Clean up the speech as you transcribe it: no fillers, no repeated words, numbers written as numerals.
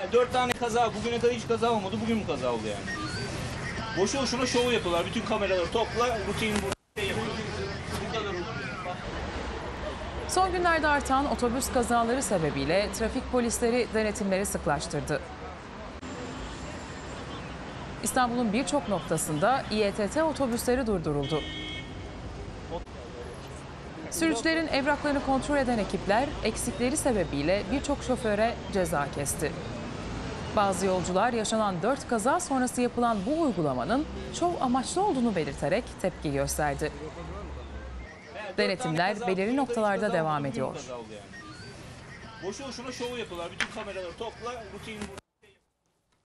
Yani 4 tane kaza, bugüne kadar hiç kaza olmadı, bugün mü kaza oldu yani? Boşu boşuna şov yapıyorlar, bütün kameraları topla, rutin burada yapıyor. Bu kadar rutin. Son günlerde artan otobüs kazaları sebebiyle trafik polisleri denetimleri sıklaştırdı. İstanbul'un birçok noktasında İETT otobüsleri durduruldu. Sürücülerin evraklarını kontrol eden ekipler eksikleri sebebiyle birçok şoföre ceza kesti. Bazı yolcular yaşanan 4 kaza sonrası yapılan bu uygulamanın şov amaçlı olduğunu belirterek tepki gösterdi. Denetimler belirli noktalarda devam ediyor. Boşu boşuna şov yapıyorlar, bütün kameraları topla, rutin burada.